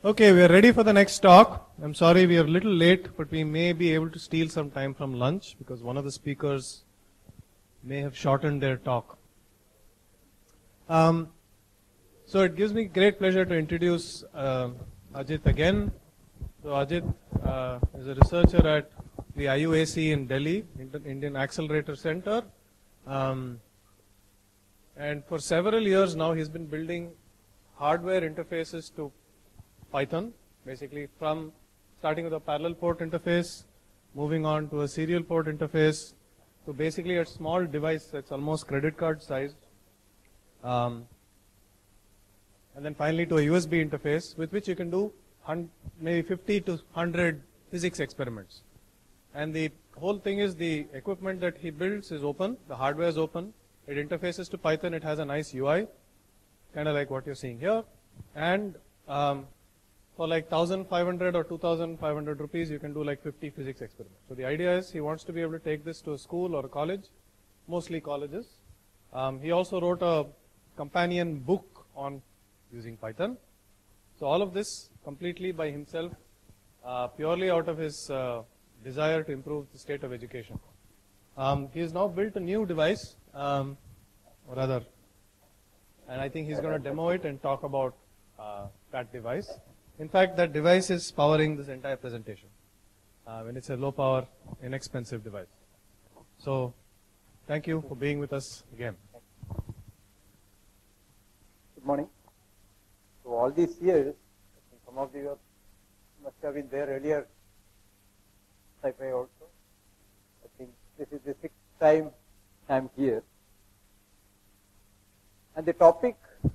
Okay, we are ready for the next talk. I'm sorry we are a little late, but we may be able to steal some time from lunch because one of the speakers may have shortened their talk. So it gives me great pleasure to introduce Ajit again. So Ajit is a researcher at the IUAC in Delhi, Indian Accelerator Center. And for several years now he's been building hardware interfaces to Python, basically from starting with a parallel port interface, moving on to a serial port interface, to basically a small device that's almost credit card sized, and then finally to a USB interface with which you can do maybe 50 to 100 physics experiments. And the whole thing is the equipment that he builds is open, the hardware is open, it interfaces to Python, it has a nice UI, kind of like what you're seeing here, and for like 1,500 or 2,500 rupees, you can do like 50 physics experiments. So the idea is he wants to be able to take this to a school or a college, mostly colleges. He also wrote a companion book on using Python. So all of this completely by himself, purely out of his desire to improve the state of education. He has now built a new device, or rather, and I think he's going to demo it and talk about that device. In fact, that device is powering this entire presentation. And it's a low power, inexpensive device. So, thank you for being with us again. Good morning. So all these years, I think some of you must have been there earlier, Sci-Fi also. I think this is the 6th time I'm here. And the topic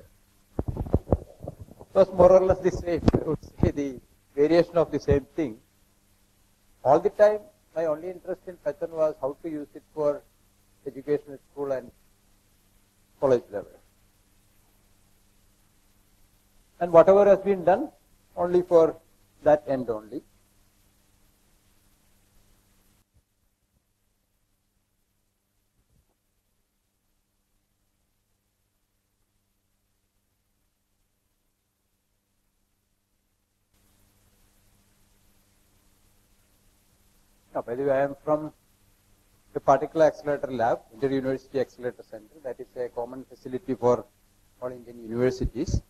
was more or less the same. I would say the variation of the same thing. All the time, my only interest in Python was how to use it for education at school and college level. And whatever has been done, only for that end only. Now, by the way, I am from the Particle Accelerator Lab, Inter-University Accelerator Center. That is a common facility for all Indian universities.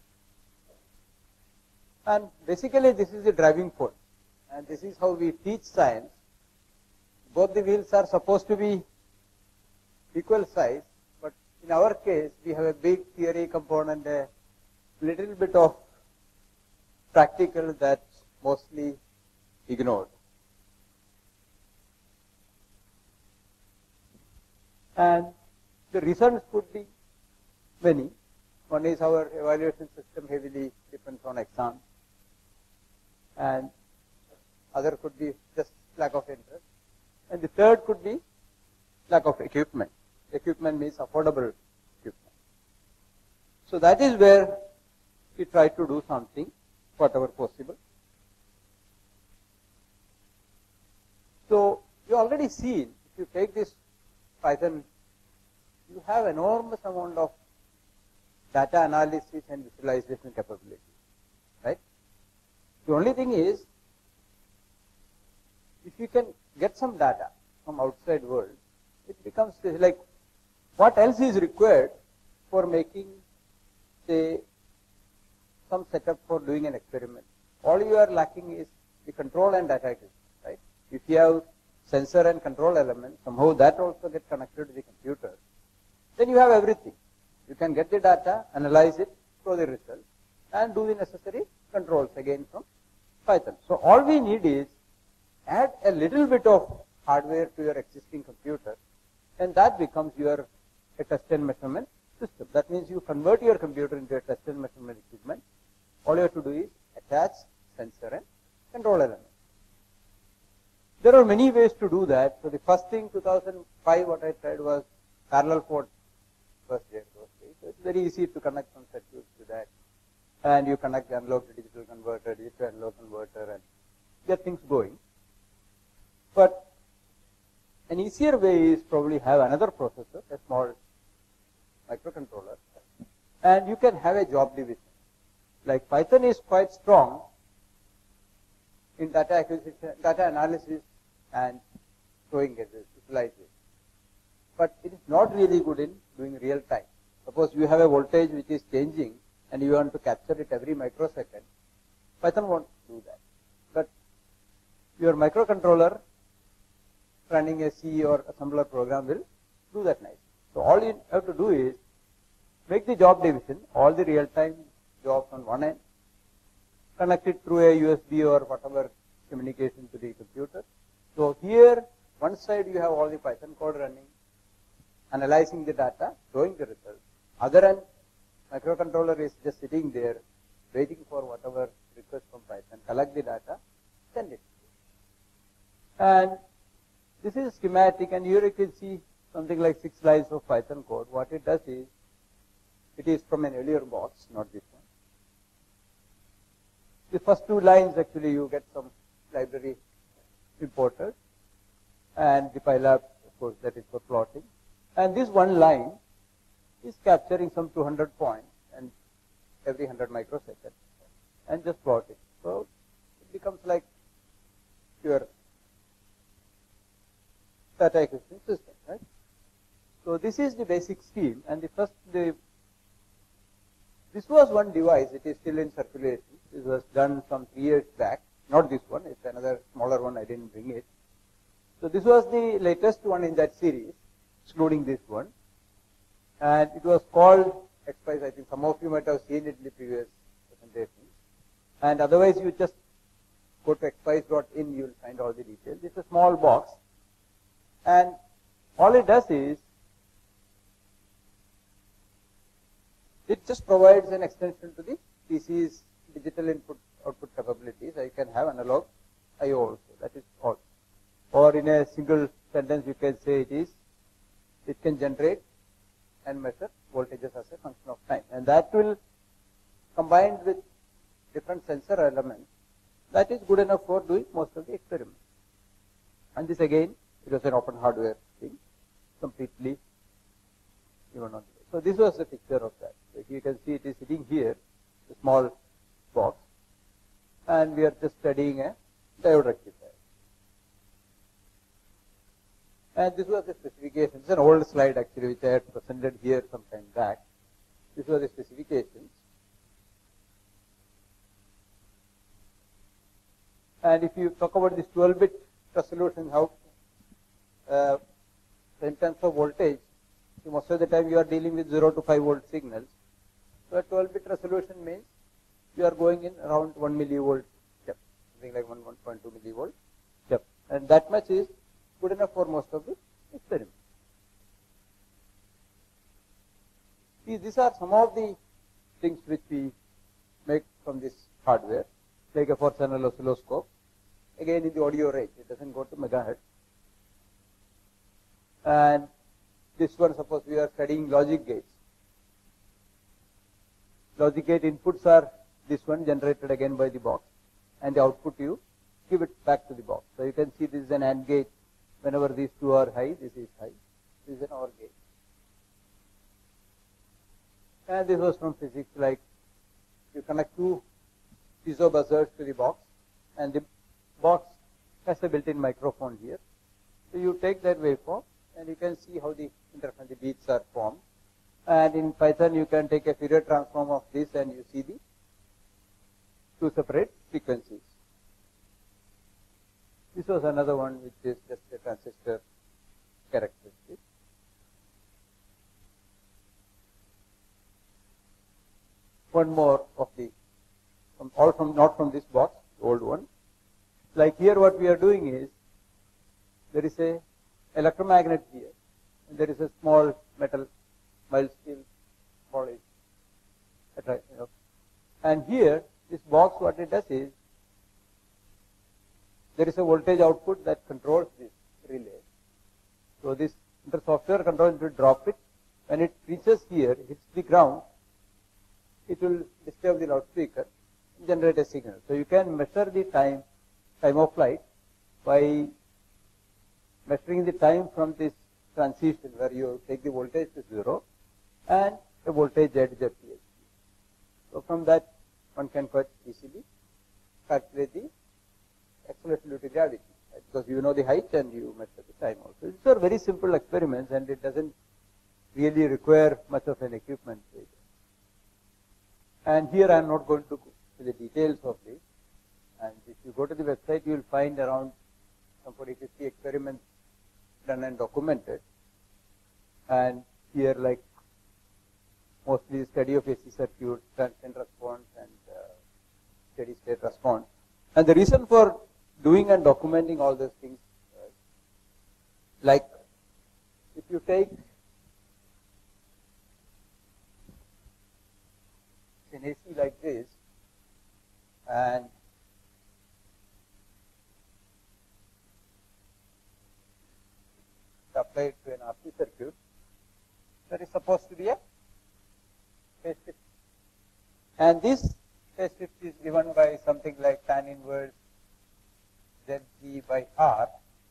And basically, this is the driving force. And this is how we teach science. Both the wheels are supposed to be equal size, but in our case, we have a big theory component, a little bit of practical that's mostly ignored. And the reasons could be many. One is our evaluation system heavily depends on exams. And other could be just lack of interest. And the third could be lack of equipment. Equipment means affordable equipment. So that is where we try to do something, whatever possible. So you already seen, if you take this Python, you have enormous amount of data analysis and visualization capability, right? The only thing is, if you can get some data from outside world, it becomes like, what else is required for making, say, some setup for doing an experiment? All you are lacking is the control and data acquisition, right? If you have sensor and control element, somehow that also gets connected to the computer, then you have everything. You can get the data, analyze it, show the result, and do the necessary controls again from Python. So all we need is add a little bit of hardware to your existing computer, and that becomes your a test and measurement system. That means you convert your computer into a test and measurement equipment. All you have to do is attach sensor and control element. There are many ways to do that. So the first thing, 2005, what I tried was parallel port first year. So it's very easy to connect some circuits to that. And you connect the analog to digital converter, digital to analog converter, and get things going. But an easier way is probably have another processor, a small microcontroller, and you can have a job division. Like Python is quite strong in data acquisition, data analysis, and showing it, visualization. But it is not really good in doing real time. Suppose you have a voltage which is changing and you want to capture it every microsecond. Python won't do that. But your microcontroller running a C or assembler program will do that nicely. So all you have to do is make the job division, all the real-time jobs on one end, connect it through a USB or whatever communication to the computer. So here, one side you have all the Python code running, analyzing the data, showing the results. Other end, microcontroller is just sitting there, waiting for whatever request from Python, collect the data, send it. And this is schematic, and here you can see something like 6 lines of Python code. What it does is, it is from an earlier box, not this one. The first 2 lines actually you get some library imported, and the Pylab, of course, that is for plotting. And this one line is capturing some 200 points and every 100 microseconds and just plotting. So it becomes like your data acquisition system, right? So this is the basic scheme, and this was one device. It is still in circulation. This was done some 3 years back. Not this one. It's another smaller one. I didn't bring it. So this was the latest one in that series, excluding this one. And it was called XPICE. I think some of you might have seen it in the previous presentation. And otherwise, you just go to xpice.in. You will find all the details. It's a small box. And all it does is, it just provides an extension to the PC's digital input output capabilities. I can have analog I/O also. That is all. Or in a single sentence, you can say it can generate and measure voltages as a function of time. And that will, combined with different sensor elements, that is good enough for doing most of the experiments. And this again, it was an open hardware thing, completely given on. So this was the picture of that. So you can see it is sitting here, a small box, and we are just studying a diode rectifier. And this was the specification. It's an old slide actually, which I had presented here some time back. This was the specifications. And if you talk about this 12-bit resolution, how in terms of voltage, most of the time you are dealing with 0 to 5 volt signals. So a 12-bit resolution means you are going in around 1 millivolt step, something like 1.2 millivolt step. And that much is good enough for most of the experiments. These are some of the things which we make from this hardware, like a 4-channel oscilloscope. Again, in the audio range, it doesn't go to megahertz. And this one, suppose we are studying logic gates. Logic gate inputs are this one generated again by the box, and the output you give it back to the box. So you can see this is an AND gate. Whenever these two are high, this is high. This is an OR gate. And this was from physics, like you connect 2 piezo buzzers to the box, and the box has a built-in microphone here. So you take that waveform, and you can see how the interference, the beats are formed. And in Python, you can take a Fourier transform of this, and you see the 2 separate frequencies. This was another one, which is just a transistor characteristic. One more of the, not from this box, the old one. Like here, what we are doing is, there is a electromagnet here, and there is a small metal, mild steel polish. And here, this box, what it does is, there is a voltage output that controls this relay. So this, the software controls will drop it. When it reaches here, hits the ground, it will disturb the loudspeaker, generate a signal. So you can measure the time of flight by measuring the time from this transition where you take the voltage to 0 and a voltage at the PHP. So from that, one can quite easily calculate the acceleration due to gravity, right? Because you know the height and you measure the time also. These are very simple experiments and it doesn't really require much of an equipment. And here I am not going to go to the details of this. And if you go to the website, you will find around some 40-50 experiments done and documented. And here, like mostly study of AC circuits, transient response, and steady state response. And the reason for doing and documenting all those things, like if you take an AC like this and apply it to an RC circuit, there is supposed to be a phase shift. And this phase shift is given by something like tan inverse ZG by R.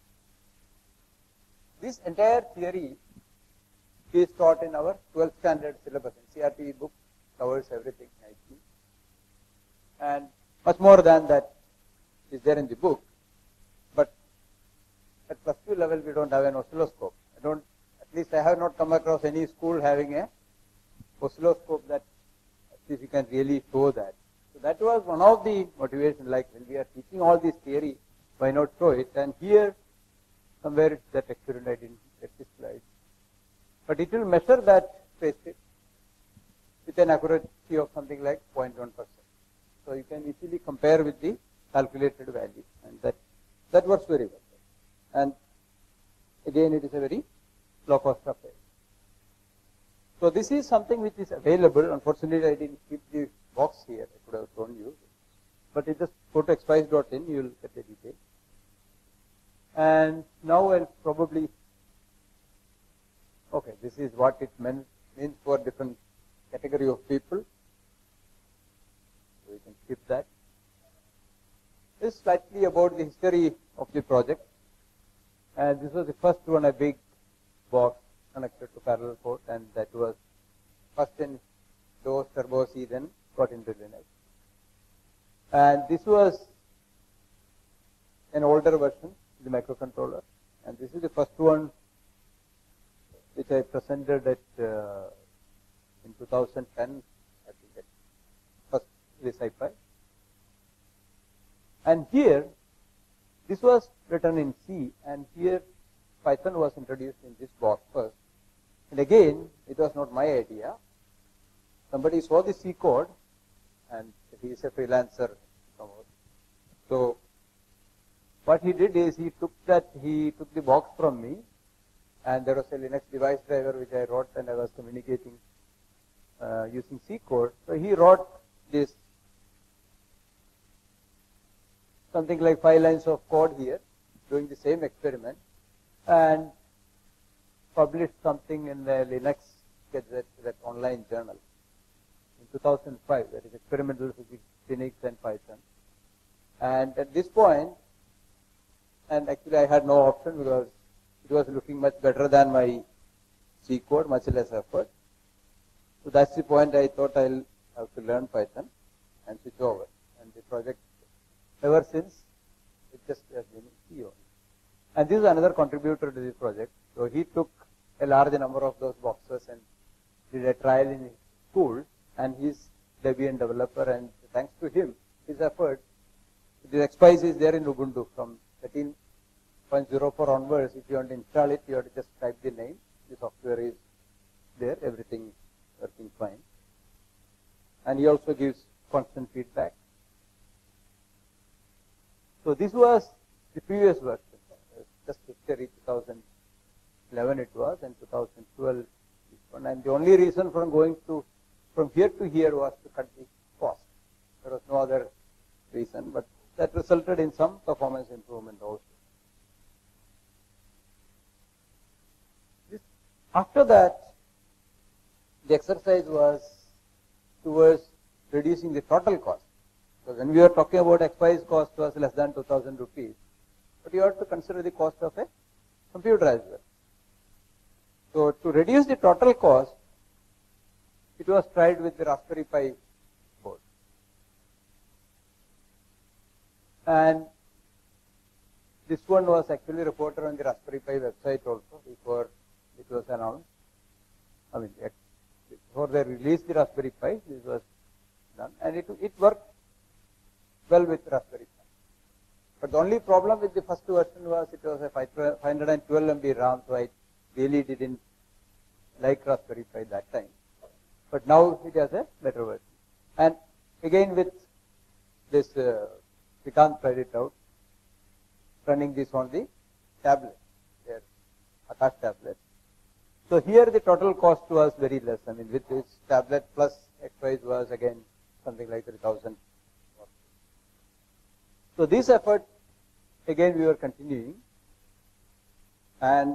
This entire theory is taught in our 12th standard syllabus. In CRT book covers everything nicely. And much more than that is there in the book. But at plus 2 level, we don't have an oscilloscope. At least I have not come across any school having a oscilloscope that at least you can really show that. So that was one of the motivations, like when we are teaching all this theory, why not show it? And here, somewhere that experiment I didn't get this slide. But it will measure that phase shift with an accuracy of something like 0.1%. So you can easily compare with the calculated value, and that works very well. And again, it is a very low cost affair. So this is something which is available. Unfortunately, I didn't keep the box here. I could have shown you. But you just go to expeyes.in, you will get the details. And now I'll probably, okay, this is what it means for different category of people. So you can skip that. This is slightly about the history of the project. And this was the first one, a big box connected to parallel port, and that was first in DOS, Turbo C, then got into Linux. And this was an older version, the microcontroller, and this is the first one which I presented at in 2010, I think, at first the SciPy. And here, this was written in C, and here Python was introduced in this box first. And again, it was not my idea. Somebody saw the C code, and he is a freelancer. So what he did is he took the box from me, and there was a Linux device driver which I wrote, and I was communicating using C code. So he wrote this something like 5 lines of code here, doing the same experiment, and published something in the Linux Gazette, that online journal, in 2005. That is Experimental Physics, Linux and Python. And at this point, and actually I had no option because it was looking much better than my C code, much less effort. So that's the point I thought I'll have to learn Python and switch over. And the project, ever since, it just has been C only. And this is another contributor to this project. So he took a large number of those boxes and did a trial in his school, and he's Debian developer, and thanks to him, his effort, the expeyes is there in Ubuntu from 13.04 onwards. If you want to install it, you have to just type the name. The software is there, everything is working fine. And he also gives constant feedback. So this was the previous version, just history, 2011 it was, and 2012 this one. And the only reason for going from here to here was to cut the cost. There was no other reason, but that resulted in some performance improvement also. After that, the exercise was towards reducing the total cost. So when we were talking about expeyes cost was less than 2,000 rupees, but you have to consider the cost of a computer as well. So to reduce the total cost, it was tried with the Raspberry Pi board. And This one was actually reported on the Raspberry Pi website also before it was announced. I mean, before they released the Raspberry Pi, this was done, and it worked well with Raspberry Pi. But the only problem with the first version was it was a 512 MB RAM, so I really didn't like Raspberry Pi that time. But now it has a better version. And again with this, Srikanth tried it out, running this on the tablet, their Akash tablet. So here the total cost was very less. I mean, with this tablet plus XPRIZE was again something like 3,000. So this effort, again we were continuing, and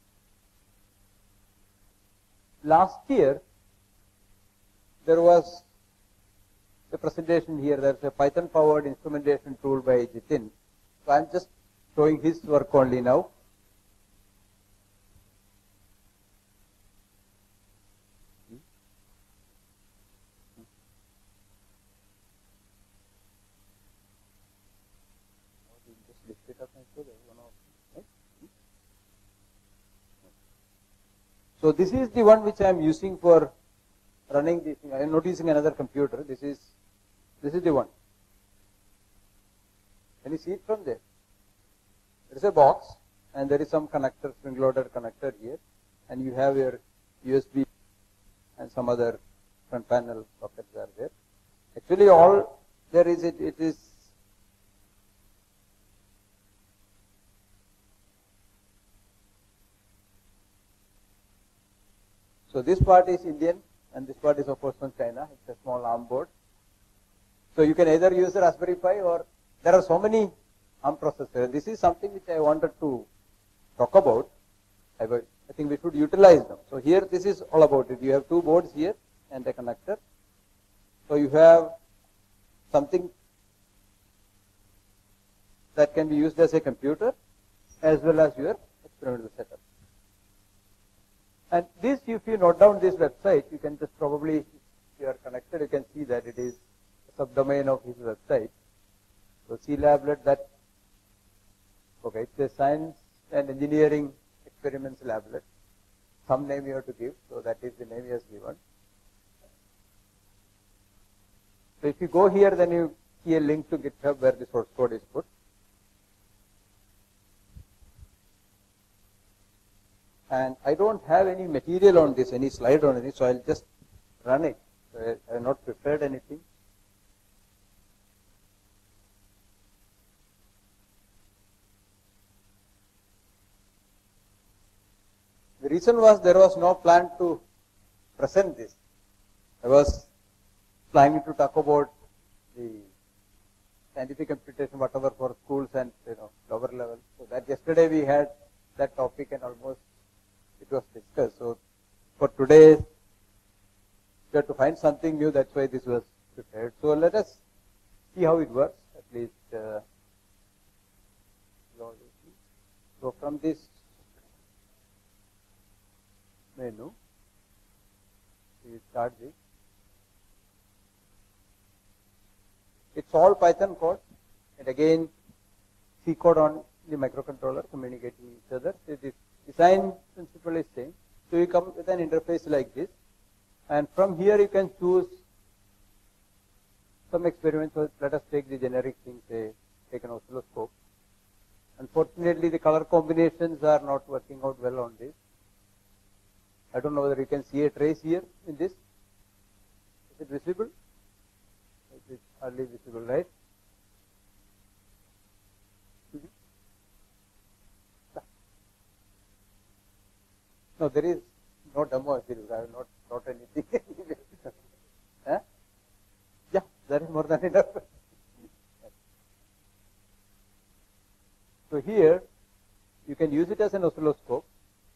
last year there was a presentation here. There's a Python powered instrumentation tool by Jitin. So I'm just showing his work only now. So this is the one which I am using for running this thing. I am not using another computer. This is the one. Can you see it from there? There is a box and there is some connector, spring loaded connector here, and you have your USB and some other front panel sockets are there. Actually, all there is it is so this part is Indian and this part is of course from China. It's a small ARM board. So you can either use a Raspberry Pi, or there are so many ARM processors. This is something which I wanted to talk about. I think we should utilize them. So here this is all about it. You have two boards here and a connector. So you have something that can be used as a computer as well as your experimental setup. And this, if you note down this website, you can just probably, if you are connected, you can see that it is a subdomain of his website. So CLablet, that, okay, it's a science and engineering experiments lablet. Some name you have to give, so that is the name he has given. So if you go here, then you see a link to GitHub where the source code is put. And I don't have any material on this, any slide on it, so I'll just run it. So I have not prepared anything. The reason was there was no plan to present this. I was planning to talk about the scientific computation, whatever for schools and lower level. So that yesterday we had that topic and almost it was discussed. So for today, we have to find something new. That's why this was prepared. So let us see how it works. At least, so from this menu, we start this. It's all Python code, and again C code on the microcontroller communicating with each other. So the design principle is same. So you come with an interface like this, and from here you can choose some experiments. So let us take the generic thing, say take an oscilloscope. Unfortunately, the color combinations are not working out well on this. I don't know whether you can see a trace here in this. Is it visible? It is hardly visible, right? No, there is no demo. I have not taught anything. Huh? Yeah, that is more than enough. So here, you can use it as an oscilloscope.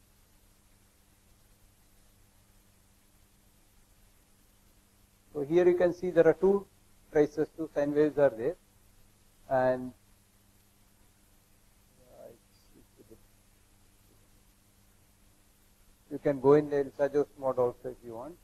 So here you can see there are two traces, two sine waves are there, and you can go in the Lissajous mode also if you want.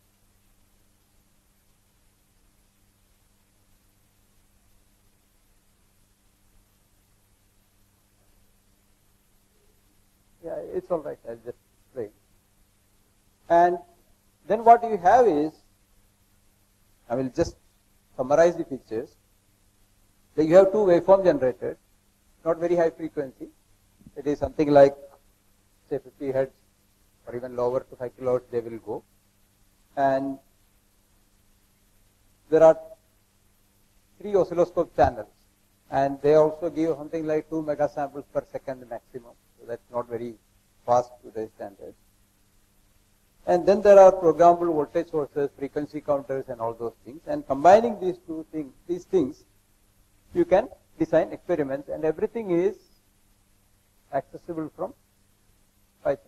it's all right. I'll just explain. And then what you have is, I will just summarize the features. Like you have two waveform generators, not very high frequency. It is something like, say, 50 hertz or even lower to 5 kilohertz they will go. And there are 3 oscilloscope channels, and they also give something like 2 megasamples per second maximum. So that's not very fast to the standard. And then there are programmable voltage sources, frequency counters, and all those things. And combining these things, you can design experiments, and everything is accessible from Python.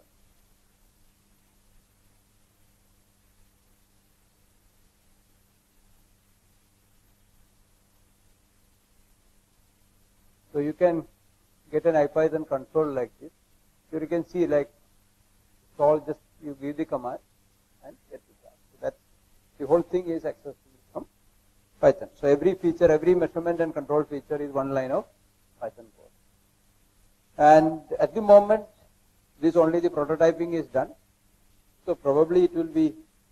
So you can get an IPython console like this. Here you can see, like, it's all just you give the command and get it done. So that's the whole thing is accessible from Python. So every feature, every measurement and control feature is one line of Python code. And at the moment, this only the prototyping is done. So probably it will be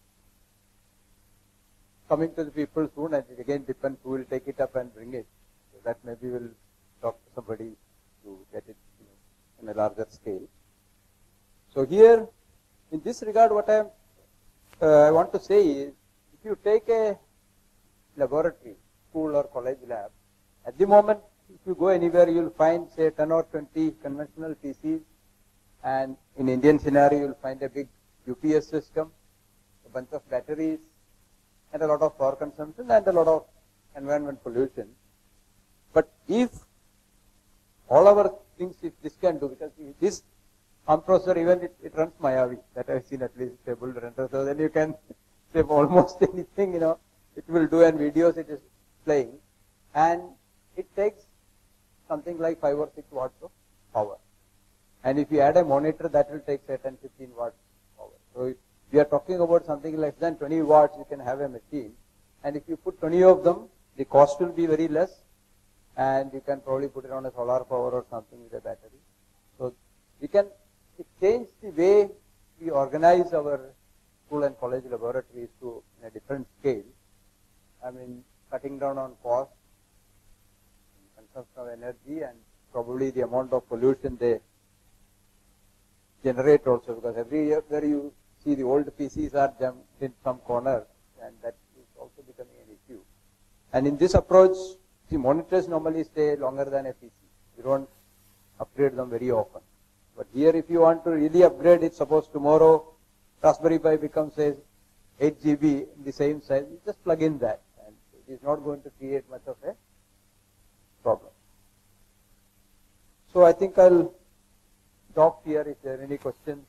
coming to the people soon, and it again depends who will take it up and bring it. So that maybe will talk to somebody to get it in a larger scale. So here, in this regard, what I want to say is, if you take a laboratory, school or college lab, at the moment, if you go anywhere, you will find, say, 10 or 20 conventional PCs, and in Indian scenario, you will find a big UPS system, a bunch of batteries, and a lot of power consumption, and a lot of environment pollution. But if all our things, if this can do, because this ARM processor, even it runs Mayavi, that I've seen at least stable render, so then you can save almost anything, it will do, and videos it is playing, and it takes something like 5 or 6 watts of power. And if you add a monitor, that will take, say, 10, 15 watts power. So if we are talking about something less than 20 watts, you can have a machine, and if you put 20 of them, the cost will be very less, and you can probably put it on a solar power or something with a battery. So we can change the way we organize our school and college laboratories to in a different scale. I mean, cutting down on cost, consumption of energy, and probably the amount of pollution they generate also, because every year where you see the old PCs are jumped in some corner, and that is also becoming an issue. And in this approach, the monitors normally stay longer than a PC. You don't upgrade them very often. But here, if you want to really upgrade it, suppose tomorrow Raspberry Pi becomes, say, 8 GB in the same size, you just plug in that, and it is not going to create much of a problem. So I think I'll stop here if there are any questions.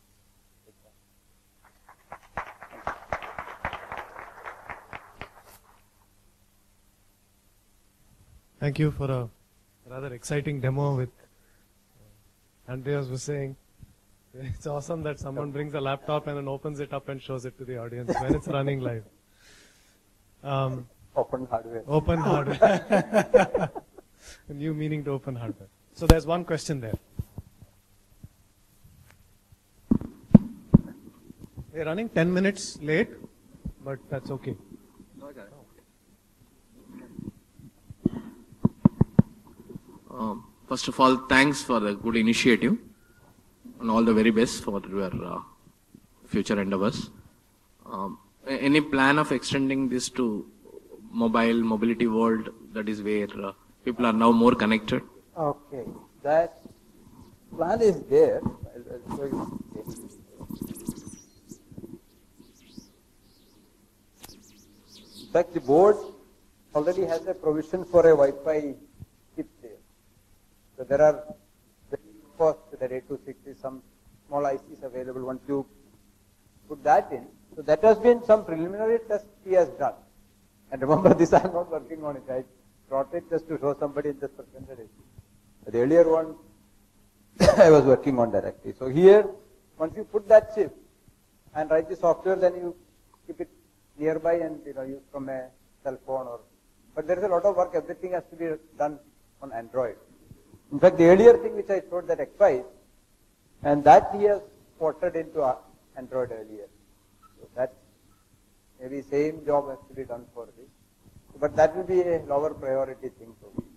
Thank you for a rather exciting demo with Andreas was saying. It's awesome that someone brings a laptop and then opens it up and shows it to the audience when it's running live. Open hardware. Open hardware. A new meaning to open hardware. So there's one question there. We're running 10 minutes late, but that's okay. First of all, thanks for the good initiative and all the very best for your future endeavors. Any plan of extending this to mobility world, that is where people are now more connected? Okay, that plan is there. I'll show you. In fact, the board already has a provision for a Wi-Fi chip there. So there are cost that 826 is some small ICs available once you put that in. So that has been some preliminary test he has done. And remember this, I am not working on it. I brought it just to show somebody in this presented. The earlier one I was working on directly. So here, once you put that chip and write the software, then you keep it nearby and use from a cell phone or. But there is a lot of work. Everything has to be done on Android. In fact, the earlier thing which I showed, that X5, And that he has ported into Android earlier. So that maybe same job has to be done for this. But that will be a lower priority thing for me.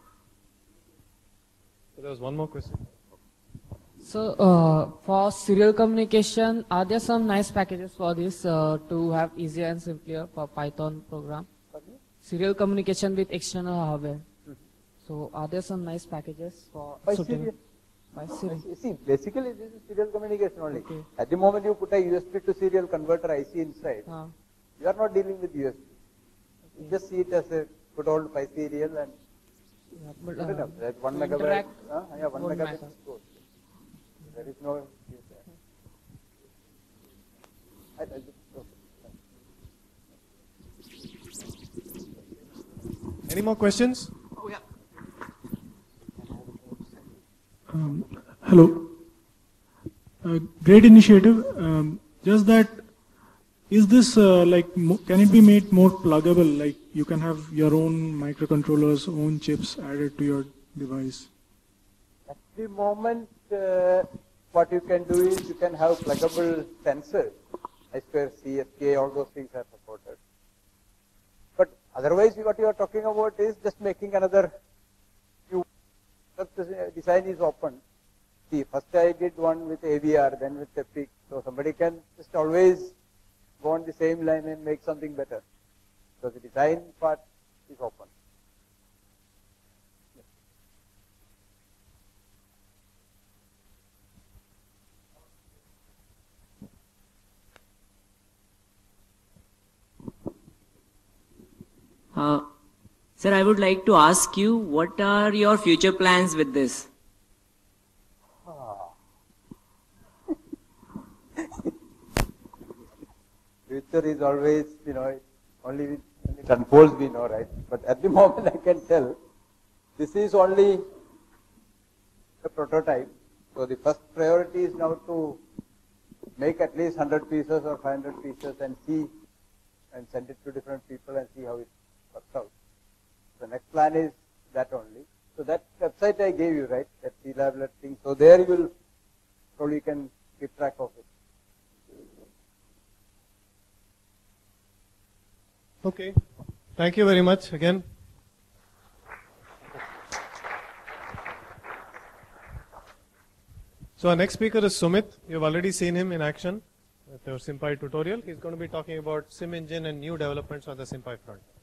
So there was one more question. So for serial communication, are there some nice packages for this to have easier and simpler for Python program? Serial communication with external hardware. So are there some nice packages for By suitable- serial. By serial. See, basically this is serial communication only. Okay. At the moment you put a USB to serial converter IC inside, you are not dealing with USB. You just see it as a good old pi serial and Yeah, but, good enough. That 1 to megabyte. interact Yeah, 1 won't megabit matter. is good. There is no use there. Any more questions? Hello. Great initiative. Just that, is this can it be made more pluggable? Like you can have your own microcontrollers, own chips added to your device. At the moment, what you can do is you can have pluggable sensors. I2C, SPI, all those things are supported. But otherwise, what you are talking about is just making another few. The design is open. See, first I did one with AVR, then with EPIC. So somebody can just always go on the same line and make something better. So the design part is open. Sir, I would like to ask you, what are your future plans with this? Future is always, only when it unfolds we know, right? But at the moment I can tell, this is only a prototype. So the first priority is now to make at least 100 pieces or 500 pieces and see and send it to different people and see how it works out. The next plan is that only. So that website I gave you, right? That C-Lablet thing. So there you will probably can keep track of it. Okay. Thank you very much again. So our next speaker is Sumit. You've already seen him in action with your SimPy tutorial. He's going to be talking about SimEngine and new developments on the SimPy front.